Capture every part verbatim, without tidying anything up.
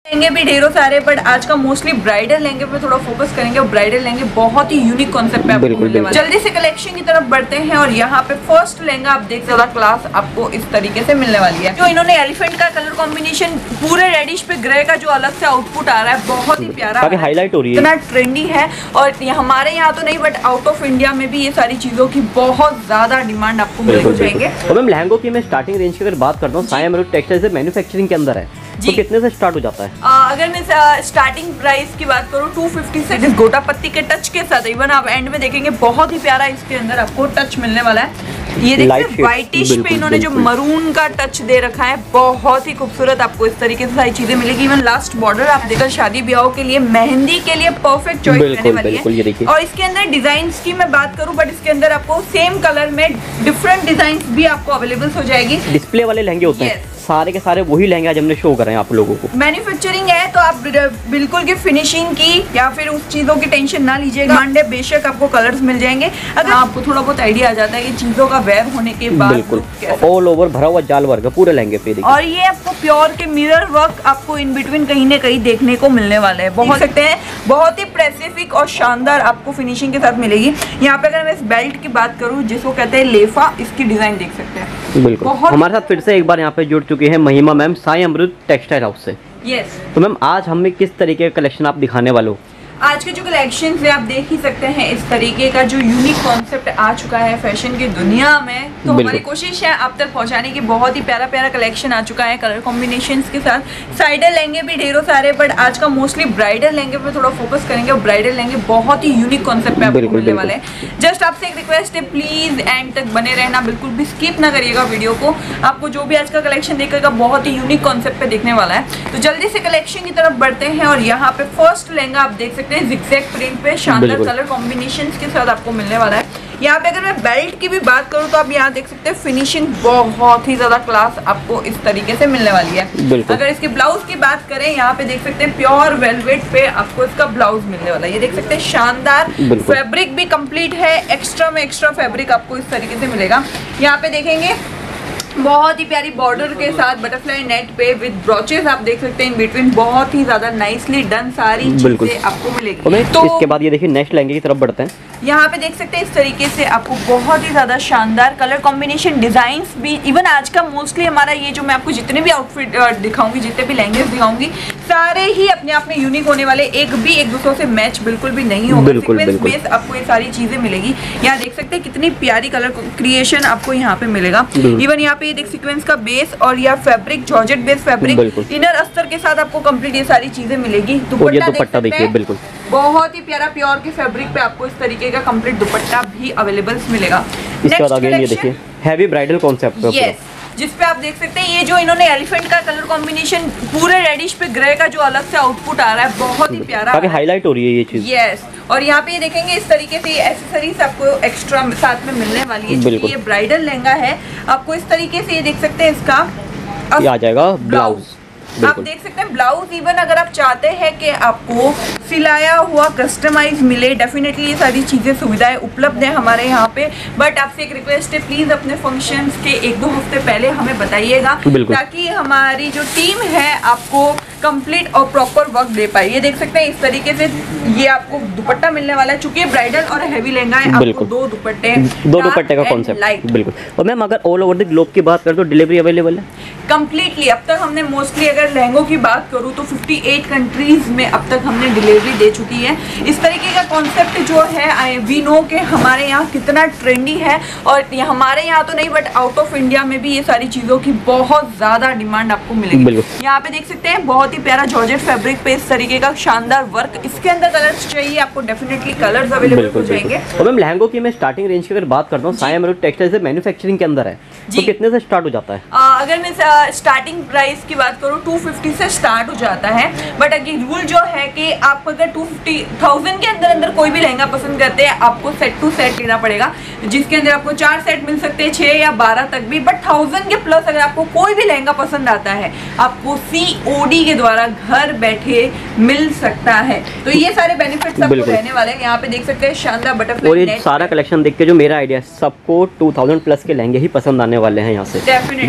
लहंगे भी ढेरों सारे, बट आज का मोस्टली ब्राइडल लहंगे पे थोड़ा फोकस करेंगे। और ब्राइडल लहंगे बहुत ही यूनिक कॉन्सेप्ट पे आपको मिलने वाला है। जल्दी से कलेक्शन की तरफ बढ़ते हैं और यहाँ पे फर्स्ट लहंगा आप देख सकते, क्लास आपको इस तरीके से मिलने वाली है। जो इन्होंने एलिफेंट का कलर कॉम्बिनेशन पूरे रेडिश पे ग्रे का जो अलग से आउटपुट आ रहा है, बहुत ही प्यारा, काफी हाईलाइट हो रही है, इतना ट्रेंडी है। और हमारे यहाँ तो नहीं, बट आउट ऑफ इंडिया में भी ये सारी चीजों की बहुत ज्यादा डिमांड आपको मिल जाएंगे। और मैम लहंगों की मैं स्टार्टिंग रेंज की अगर बात करता हूँ, साई अमरूद टेक्सटाइल से मैन्युफैक्चरिंग के अंदर है, तो कितने से स्टार्ट हो जाता है? आ, अगर मैं स्टार्टिंग प्राइस की बात करूँ टू फिफ्टी से जिस गोटा पत्ती के टच के साथ, इवन आप एंड में देखेंगे बहुत ही प्यारा इसके अंदर आपको टच मिलने वाला है। ये देखिए व्हाइटिश पे इन्होंने जो मरून का टच दे रखा है, बहुत ही खूबसूरत आपको इस तरीके से सारी चीजें मिलेगी। इवन लास्ट बॉर्डर आप देखकर शादी ब्याह के लिए, मेहंदी के लिए परफेक्ट चॉइस रहने वाली है। और इसके अंदर डिजाइन की मैं बात करूँ, बट इसके अंदर आपको सेम कलर में डिफरेंट डिजाइन भी आपको अवेलेबल हो जाएगी। डिस्प्ले वाले लहंगे होते हैं, सारे के सारे वही लहंगे आज हमने शो कर रहे हैं आप लोगों को। मैन्युफैक्चरिंग है तो आप बिल्कुल की फिनिशिंग की या फिर उस चीजों की टेंशन ना लीजिएगा। मंडे बेशक आपको कलर्स मिल जाएंगे, अगर आपको थोड़ा बहुत आइडिया आ जाता है कि चीजों का वेयर होने के बाद। बिल्कुल ऑल ओवर भरा हुआ जाल वर्क पूरे लहंगे पे। और ये आपको प्योर के मिरर वर्क आपको इन बिटवीन कहीं ना कहीं देखने को मिलने वाला है। बहुत सकते हैं, बहुत ही स्पेसिफिक और शानदार आपको फिनिशिंग के साथ मिलेगी। यहाँ पे अगर मैं इस बेल्ट की बात करूँ जिसको कहते हैं लेफा, इसकी डिजाइन देख सकते हैं। बिल्कुल हमारे साथ फिर से एक बार यहाँ पे जुड़ चुकी है महिमा ma'am Sai Amrood textile house से। यस। तो मैम आज हमें किस तरीके का कलेक्शन आप दिखाने वाले हो? आज के जो कलेक्शन है आप देख ही सकते हैं, इस तरीके का जो यूनिक कॉन्सेप्ट आ चुका है फैशन की दुनिया में। तो हमारी कोशिश है आप तक पहुंचाने की। बहुत ही प्यारा प्यारा कलेक्शन आ चुका है कलर कॉम्बिनेशंस के साथ। साइडर लहंगे भी ढेरों सारे, बट आज का मोस्टली ब्राइडल लहंगे पे थोड़ा फोकस करेंगे। और ब्राइडल लहंगे बहुत ही यूनिक कॉन्सेप्ट पे आपको मिलने वाले हैं। जस्ट आपसे एक रिक्वेस्ट है, प्लीज एंड तक बने रहना, बिल्कुल भी स्किप ना करिएगा वीडियो को। आपको जो भी आज का कलेक्शन देखेगा बहुत ही यूनिक कॉन्सेप्ट पे देखने वाला है। तो जल्दी से कलेक्शन की तरफ बढ़ते हैं और यहाँ पे फर्स्ट लहंगा आप देख सकते हैं जिगजैग प्रिंट पे शानदार कलर कॉम्बिनेशंस के साथ आपको मिलने वाला है। यहाँ पे अगर मैं बेल्ट की भी बात करूँ तो आप यहाँ देख सकते हैं फिनिशिंग बहुत ही ज्यादा क्लास आपको इस तरीके से मिलने वाली है। अगर इसके ब्लाउज की बात करें, यहाँ पे देख सकते हैं प्योर वेलवेट पे आपको इसका ब्लाउज मिलने वाला है। ये देख सकते हैं शानदार फैब्रिक भी कंप्लीट है, एक्स्ट्रा में एक्स्ट्रा फैब्रिक आपको इस तरीके से मिलेगा। यहाँ पे देखेंगे बहुत ही प्यारी बॉर्डर के साथ बटरफ्लाई नेट पे विद ब्रोचेस आप देख सकते हैं इन बिटवीन, बहुत ही ज्यादा नाइसली डन सारी चीजें आपको मिलेगी। तो इसके बाद ये देखिए नेक्स्ट लहंगे की तरफ बढ़ते हैं। यहाँ पे देख सकते हैं इस तरीके से आपको बहुत ही ज्यादा शानदार कलर कॉम्बिनेशन, डिजाइन्स भी। इवन आज का मोस्टली हमारा ये जो मैं आपको जितने भी आउटफिट दिखाऊंगी, जितने भी लहंगे दिखाऊंगी, सारे ही अपने आप में यूनिक होने वाले, एक भी एक दूसरों से मैच बिल्कुल भी नहीं होगा। सीक्वेंस बेस आपको ये सारी चीजें मिलेगी। यहाँ देख सकते हैं कितनी प्यारी कलर क्रिएशन आपको यहाँ पे मिलेगा। इवन यहाँ पे ये देख सीक्वेंस का बेस और यह fabric georgette base fabric, inner अस्तर के साथ आपको कंप्लीट ये सारी चीजें मिलेगी। दुपट्टा देखिए बिल्कुल बहुत ही प्यारा प्योर के फैब्रिक पे आपको इस तरीके का कंप्लीट दुपट्टा भी अवेलेबल मिलेगा। इसके बाद आगे ये देखिए हैवी ब्राइडल कॉन्सेप्ट है। यस, जिस पे आप देख सकते हैं ये जो इन्होंने एलिफेंट का कलर कॉम्बिनेशन पूरे रेडिश पे ग्रे का जो अलग से आउटपुट आ रहा है, बहुत ही प्यारा, काफी हाईलाइट हो रही है ये चीज। यस। और यहाँ पे ये देखेंगे इस तरीके से एसेसरीज आपको एक्स्ट्रा साथ में मिलने वाली है। ये ब्राइडल लहंगा है, आपको इस तरीके से ये देख सकते हैं इसका आ जाएगा ब्लाउज। आप देख सकते हैं ब्लाउज। इवन अगर आप चाहते हैं कि आपको सिलाया हुआ कस्टमाइज मिले, डेफिनेटली ये सारी चीजें सुविधाएं उपलब्ध है हमारे यहाँ पे। बट आपसे एक रिक्वेस्ट है, प्लीज अपने फंक्शंस के एक दो हफ्ते पहले हमें बताइएगा, ताकि हमारी जो टीम है आपको कंप्लीट और प्रॉपर वर्क दे पाए। ये देख सकते हैं इस तरीके से ये आपको दुपट्टा मिलने वाला है। चूंकि ब्राइडल और हैवी लहंगा है, आपको दो दुपट्टे, दो दुपट्टे का कॉन्सेप्ट बिल्कुल। और मैम अगर ऑल ओवर द ग्लोब की बात करें तो डिलीवरी अवेलेबल है कंप्लीटली। अब तक हमने मोस्टली अगर लहंगों की बात करूं तो अट्ठावन कंट्रीज में अब तक हमने डिलीवरी दे चुकी है। इस तरीके का कॉन्सेप्ट जो है वी नो के हमारे यहाँ कितना ट्रेंडी है। और हमारे यहाँ तो नहीं, बट आउट ऑफ इंडिया में भी ये सारी चीज़ों की बहुत ज़्यादा डिमांड आपको मिलेगी। यहाँ पे देख सकते हैं बहुत ही प्यारा जॉर्जेट फैब्रिक पे इस तरीके का शानदार वर्क। इसके अंदर कलर्स चाहिए आपको, डेफिनेटली कलर्स अवेलेबल हो जाएंगे। और मैम लहंगों की मैं स्टार्टिंग रेंज की अगर बात करता हूँ, साई अमरूद टेक्सटाइल से मैन्युफैक्चरिंग के अंदर है, तो कितने से स्टार्ट हो जाता है? आ, अगर मैं स्टार्टिंग प्राइस की बात करूँ टू फिफ्टी से स्टार्ट हो जाता है। बट अगर रूल जो है कि आप अगर टू फिफ्टी थाउजेंड के अंदर अंदर कोई भी लहंगा पसंद करते हैं, आपको सेट टू सेट लेना पड़ेगा, जिसके अंदर आपको चार सेट मिल सकते हैं, छह या बारह तक भी। बट थाउजेंड के प्लस अगर आपको कोई भी लहंगा पसंद आता है, आपको सीओडी के द्वारा घर बैठे मिल सकता है। तो ये सारे बेनिफिट्स आपको रहने वाले हैं। यहाँ पे देख सकते हैं शानदार बटरफ्लाई। और ये सारा कलेक्शन देख के जो मेरा आइडिया है, सबको टू थाउजेंड प्लस के लहंगे ही पसंद आने वाले हैं यहाँ से, जो मार्केट में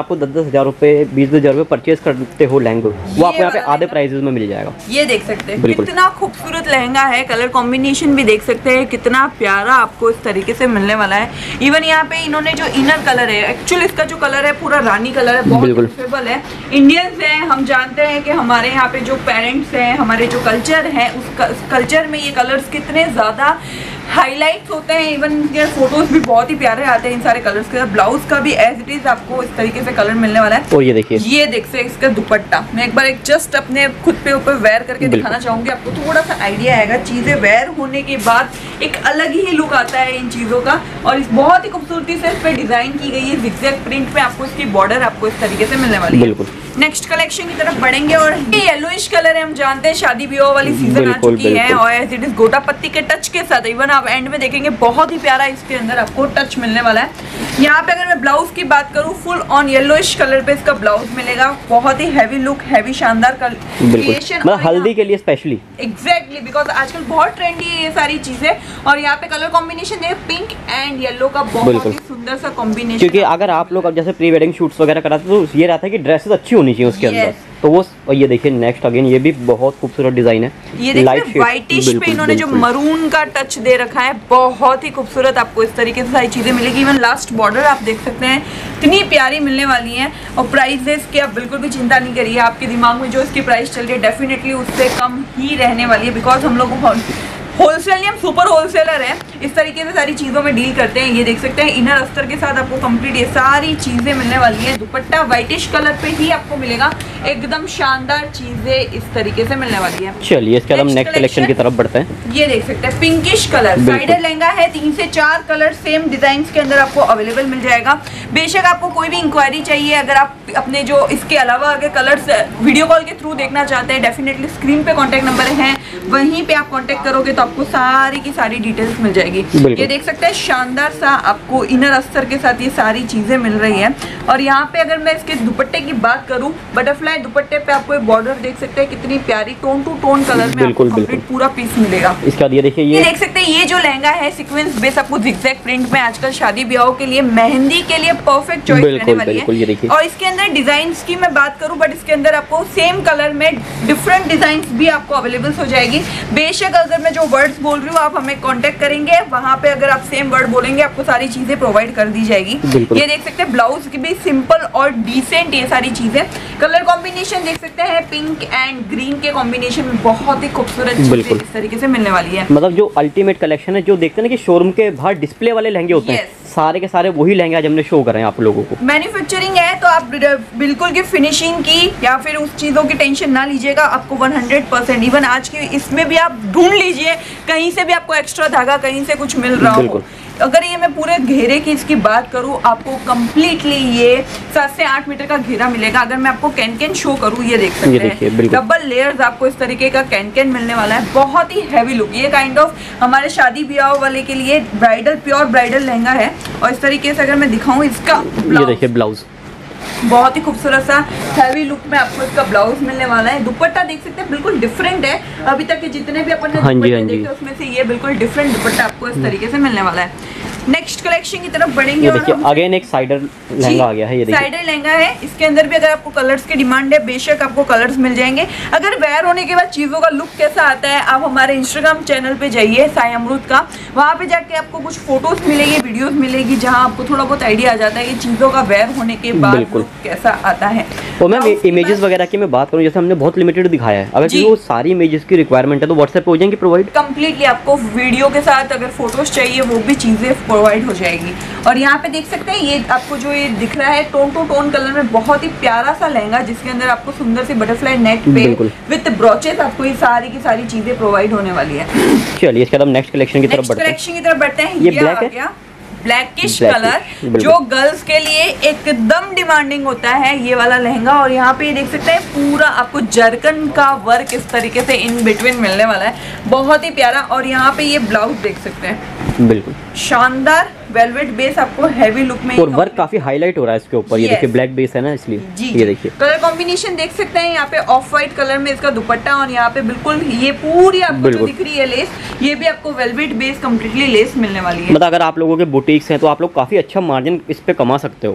आपको दस दस हजार रुपए बीस बीस हजार रुपए परचेज करते हो लहंगे, वो आपको यहाँ पे आधे प्राइसेस में मिल जाएगा। ये देख सकते हैं कितना खूबसूरत लहंगा है, कलर कॉम्बिनेशन भी देख सकते हैं कितना प्यारा आपको इस तरीके से मिलने वाला है। इवन यहाँ पे इन्होंने जो इनर कलर है, एक्चुअली इसका जो कलर है पूरा रानी कलर है, बहुत सूटेबल है। इंडियंस हैं, हम जानते हैं कि हमारे यहाँ पे जो पेरेंट्स हैं, हमारे जो कल्चर है, उस कल्चर में ये कलर्स कितने ज़्यादा हाईलाइट्स होते हैं। इवन इनके फोटोज भी बहुत ही प्यारे आते हैं इन सारे कलर्स के। ब्लाउज का भी एज इट इज आपको इस तरीके से कलर मिलने वाला है। और ये देखिए, ये देख सकते इसका दुपट्टा, मैं एक बार एक जस्ट अपने खुद पे ऊपर वेयर करके दिखाना चाहूंगी, आपको थोड़ा सा आइडिया आएगा। चीजें वेयर होने के बाद एक अलग ही लुक आता है इन चीजों का, और इस बहुत ही खूबसूरती से इस पे डिजाइन की गई है जिगजैग प्रिंट में। आपको इसकी बॉर्डर आपको इस तरीके से मिलने वाली है। नेक्स्ट कलेक्शन की तरफ बढ़ेंगे, और ये येलोइश कलर है, हम जानते हैं शादी ब्याह वाली सीजन आ चुकी है, और एज इट इज गोटा पत्ती के टच के साथ। इवन आप एंड में देखेंगे बहुत ही प्यारा इसके अंदर आपको टच मिलने वाला है। यहाँ पे अगर मैं ब्लाउज की बात करूँ, फुल ऑन येलोइश कलर पे इसका ब्लाउज मिलेगा। बहुत ही हैवी लुक, हैवी शानदार क्रिएशन, मतलब हल्दी के लिए स्पेशली। एग्जैक्टली, बिकॉज आजकल बहुत ट्रेंडी है ये सारी चीजें। और यहाँ पे कलर कॉम्बिनेशन है पिंक एंड येलो का, बहुत ही सुंदर सा कॉम्बिनेशन। क्योंकि अगर आप लोग अब जैसे प्री वेडिंग शूट्स वगैरह कराते तो ये रहता है कि ड्रेसेस अच्छी होनी चाहिए उसके अंदर, तो वो। और ये देखिए नेक्स्ट अगेन, ये भी बहुत खूबसूरत डिजाइन है। ये देखिए व्हाइटिश पे इन्होंने जो मरून का टच दे रखा है, बहुत ही खूबसूरत आपको इस तरीके से सारी चीजें मिलेगी। इवन लास्ट बॉर्डर आप देख सकते हैं इतनी प्यारी मिलने वाली है। और प्राइसेस की आप बिल्कुल भी चिंता नहीं करिए, आपके दिमाग में जो इसकी प्राइस चल रही है डेफिनेटली उससे कम ही रहने वाली है, बिकॉज हम लोग होलसेल हम सुपर होलसेलर है, इस तरीके से सारी चीज़ों में डील करते हैं। ये देख सकते हैं इनर अस्तर के साथ आपको कंप्लीट ये सारी चीज़ें मिलने वाली है। दुपट्टा व्हाइटिश कलर पे ही आपको मिलेगा, एकदम शानदार चीज़ें इस तरीके से मिलने वाली है। चलिए इसके बाद नेक्स्ट कलेक्शन की तरफ बढ़ते हैं। ये देख सकते हैं पिंकिश कलर साइडर लहंगा है, तीन से चार कलर सेम डिजाइन के अंदर आपको अवेलेबल मिल जाएगा। बेशक आपको कोई भी इंक्वायरी चाहिए, अगर आप अपने जो इसके अलावा अगर कलर्स वीडियो कॉल के थ्रू देखना चाहते हैं, डेफिनेटली स्क्रीन पे कॉन्टेक्ट नंबर है, वहीं पे आप कॉन्टेक्ट करोगे तो आपको सारी की सारी डिटेल्स मिल जाएगी। ये देख सकते हैं शानदार सा आपको इनर अस्तर के साथ ये सारी चीजें मिल रही है। और यहाँ पे अगर मैं इसके दुपट्टे की बात करूँ, बटरफ्लाई दुपट्टे पे आपको एक बॉर्डर देख सकते हैं, कितनी प्यारी टोन टू टोन कलर में आपको कंप्लीट पूरा पीस मिलेगा। इसका ये देखिए, ये देख सकते हैं ये जो लहंगा है सीक्वेंस बेस आपको जिगजैग प्रिंट में, आजकल शादी ब्याह के लिए मेहंदी के लिए परफेक्ट चॉइस रहने वाली है। और इसके अंदर डिजाइन की मैं बात करूँ, बट इसके अंदर आपको सेम कलर में डिफरेंट डिजाइन भी आपको अवेलेबल हो जाएगी। बेशक अगर मैं जो वर्ड्स बोल रही हूँ आप हमें कांटेक्ट करेंगे, वहां पे अगर आप सेम वर्ड बोलेंगे आपको सारी चीजें प्रोवाइड कर दी जाएगी। ये देख सकते हैं ब्लाउज की भी सिंपल और डिसेंट ये सारी चीजें। कलर कॉम्बिनेशन देख सकते हैं पिंक एंड ग्रीन के कॉम्बिनेशन में बहुत ही खूबसूरत चीजें इस तरीके से मिलने वाली है। मतलब जो अल्टीमेट कलेक्शन है, जो देखते हैं ना कि शोरूम के बाहर डिस्प्ले वाले लहंगे होते हैं, सारे के सारे वही लहंगे आज हमने शो कर रहे हैं आप लोगों को। मैन्युफैक्चरिंग है तो आप बिल्कुल की फिनिशिंग की या फिर उस चीजों की टेंशन ना लीजिएगा, आपको सौ परसेंट इवन आज की इसमें भी आप ढूंढ लीजिए, कहीं से भी आपको एक्स्ट्रा धागा कहीं से कुछ मिल रहा हो। अगर ये मैं पूरे घेरे की इसकी बात करूँ, आपको कम्प्लीटली ये सात से आठ मीटर का घेरा मिलेगा। अगर मैं आपको कैन कैन शो करूँ, ये देख सकते हैं डबल लेयर्स आपको इस तरीके का कैन कैन मिलने वाला है, बहुत ही हैवी लुक। ये काइंड ऑफ हमारे शादी ब्याह वाले के लिए ब्राइडल प्योर ब्राइडल लहंगा है। और इस तरीके से अगर मैं दिखाऊँ इसका ये देखिए ब्लाउज, बहुत ही खूबसूरत सा हैवी लुक में आपको इसका ब्लाउज मिलने वाला है। दुपट्टा देख सकते हैं बिल्कुल डिफरेंट है, अभी तक के जितने भी अपन ने दुपट्टे देखे उसमें से ये बिल्कुल डिफरेंट दुपट्टा आपको इस तरीके से मिलने वाला है। नेक्स्ट कलेक्शन की तरफ बढ़ेंगे और देखिए अगेन एक साइडर लहंगा आ गया है। ये देखिए साइडर लहंगा है, इसके अंदर भी अगर आपको कलर्स की डिमांड है बेशक आपको कलर्स मिल जाएंगे। अगर वेयर होने के बाद चीज़ों का लुक कैसा आता है, आप हमारे इंस्टाग्राम चैनल पे जाइए साई अमृत का, वहाँ पे जाके आपको कुछ फोटोज मिलेगी, वीडियोस मिलेगी, जहाँ आपको थोड़ा बहुत आइडिया आ जाता है कि चीज़ों का वेयर होने के बाद लुक कैसा आता है। और मैम इमेजेस वगैरह की मैं बात करूँ, जैसे हमने बहुत लिमिटेड दिखाया है, अगर वो सारी इमेजेस की रिक्वायरमेंट है तो व्हाट्सएप पे हो जाएंगे प्रोवाइड कंप्लीटली। आपको वीडियो के साथ अगर फोटोज चाहिए वो भी चीज़ें प्रोवाइड हो जाएगी। और यहाँ पे देख सकते हैं ये आपको जो ये दिख रहा है टोन टू टोन कलर में बहुत ही प्यारा सा लहंगा, जिसके अंदर आपको सुंदर सी बटरफ्लाई नेक पे विद ब्रोचेस आपको ये सारी की सारी चीजें प्रोवाइड होने वाली है। चलिए इसके बाद नेक्स्ट कलेक्शन की तरफ बढ़ते हैं। कलेक्शन की तरफ बढ़ते हैं। ये ब्लैक है, ब्लैकिश कलर जो गर्ल्स के लिए एकदम डिमांडिंग होता है ये वाला लहंगा। और यहाँ पे देख सकते हैं पूरा आपको जरकन का वर्क इस तरीके से इन बिटवीन मिलने वाला है, बहुत ही प्यारा। और यहाँ पे ये ब्लाउज देख सकते हैं बिल्कुल शानदार वेलवेट बेस आपको हैवी लुक में, और वर्क काफी हाईलाइट हो रहा है इसके ऊपर। ये देखिए ब्लैक बेस है ना इसलिए। ये देखिए कलर कॉम्बिनेशन देख सकते हैं, यहाँ पे ऑफ व्हाइट कलर में इसका दुपट्टा, और यहाँ पे बिल्कुल ये पूरी आपको जो दिख रही है लेस, ये भी आपको वेलवेट बेस कम्प्लीटली लेस मिलने वाली है। मतलब अगर आप लोगों के बुटीक्स हैं तो आप लोग काफी अच्छा मार्जिन इस पे कमा सकते हो।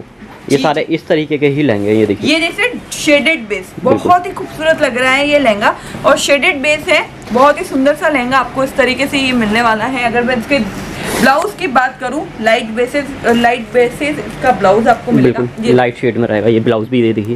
ये सारे इस तरीके के ही लहंगे, ये देखिए। ये देखिए शेडेड बेस, बहुत ही खूबसूरत लग रहा है ये लहंगा, और शेडेड बेस है, बहुत ही सुंदर सा लहंगा आपको इस तरीके से ये मिलने वाला है। अगर मैं इसके ब्लाउज की बात करूं, लाइट बेसिस लाइट बेसिस इसका ब्लाउज आपको मिलेगा, ये लाइट शेड में रहेगा, ये ब्लाउज भी दे देखिए,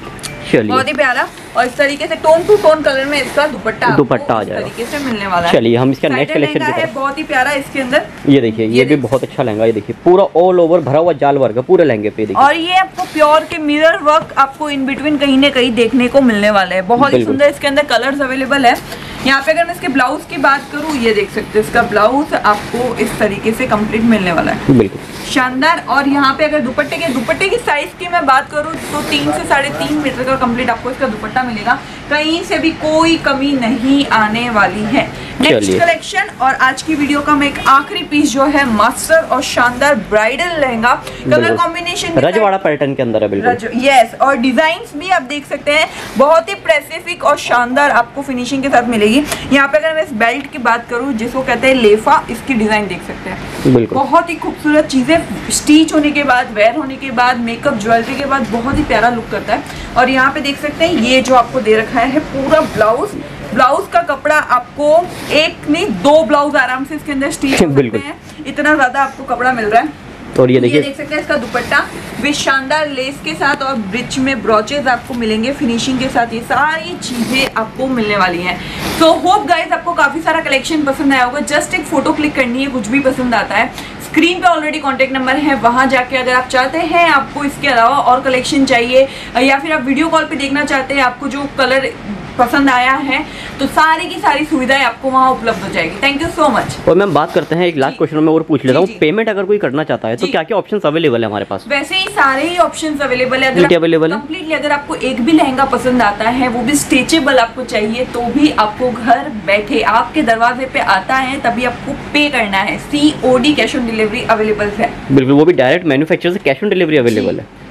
बहुत ही प्यारा। और इस तरीके से टोन टू टोन कलर में इसका दुपट्टा दुपट्टा आ जाएगा, तरीके से मिलने वाला है। चलिए हम इसका नेक्स्ट कलेक्शन है, बहुत ही प्यारा इसके अंदर। ये देखिए, ये, ये भी बहुत अच्छा लहंगा, ये देखिए पूरा ऑल ओवर भरा हुआ जाल वर्क है पूरे लहंगे पे, देखिए। और ये आपको प्योर के मिरर वर्क आपको इन बिटवीन कहीं ना कहीं देखने को मिलने वाला है, बहुत ही सुंदर। इसके अंदर कलर्स अवेलेबल है। यहाँ पे अगर मैं इसके ब्लाउज की बात करूँ, ये देख सकते हैं, इसका ब्लाउज आपको इस तरीके से कंप्लीट मिलने वाला है, बिल्कुल शानदार। और यहाँ पे अगर दुपट्टे के दुपट्टे की साइज की मैं बात करूँ तो तीन से साढ़े तीन मीटर का कंप्लीट आपको इसका दुपट्टा मिलेगा, कहीं से भी कोई कमी नहीं आने वाली है। नेक्स्ट कलेक्शन और आज की वीडियो का मैं एक आखिरी पीस जो है मास्टर और शानदार ब्राइडल लहंगा, कलर कॉम्बिनेशन रजवाड़ा पैटर्न के अंदर है, बिल्कुल यस। और डिजाइन्स भी आप देख सकते हैं, बहुत ही स्पेसिफिक और शानदार आपको फिनिशिंग के साथ मिलेगी। यहाँ पे अगर मैं इस बेल्ट की बात करूँ जिसको कहते हैं लेफा, इसकी डिजाइन देख सकते हैं, बहुत ही खूबसूरत चीजें, स्टिच होने के बाद, वेयर होने के बाद, मेकअप ज्वेलरी के बाद बहुत ही प्यारा लुक करता है। और यहाँ पे देख सकते हैं ये जो आपको दे रखा है पूरा ब्लाउज, ब्लाउज का कपड़ा आपको एक नहीं दो ब्लाउज आराम से इसके अंदर स्टिच हो सकते हैं, इतना ज्यादा आपको कपड़ा मिल रहा है। और ये देखिए, देख सकते हैं इसका दुपट्टा विद शानदार लेस के साथ और ब्रिच में ब्रोचेज आपको मिलेंगे, फिनिशिंग के साथ ये सारी चीजें आपको मिलने वाली हैं। सो होप गाइस आपको काफी सारा कलेक्शन पसंद आया होगा। जस्ट एक फोटो क्लिक करनी है, कुछ भी पसंद आता है, स्क्रीन पे ऑलरेडी कॉन्टेक्ट नंबर है, वहां जाके अगर आप चाहते हैं आपको इसके अलावा और कलेक्शन चाहिए, या फिर आप वीडियो कॉल पे देखना चाहते हैं, आपको जो कलर पसंद आया है, तो सारी की सारी सुविधाएं आपको वहां उपलब्ध हो जाएगी। Thank you so much. और मैम बात करते हैं एक लास्ट क्वेश्चन में और पूछ लेता हूँ, पेमेंट अगर कोई करना चाहता है तो क्या क्या ऑप्शंस अवेलेबल है हमारे पास? वैसे ही सारे ही ऑप्शंस अवेलेबल है, अगर अवेलेबल है कंप्लीटली। अगर आपको एक भी लहंगा पसंद आता है, वो भी स्ट्रेचेबल आपको चाहिए, तो भी आपको घर बैठे आपके दरवाजे पे आता है, तभी आपको पे करना है। C O D cash on delivery available है, बिल्कुल, वो भी डायरेक्ट मैन्युफैक्चरर से कैश ऑन डिलीवरी अवेलेबल है।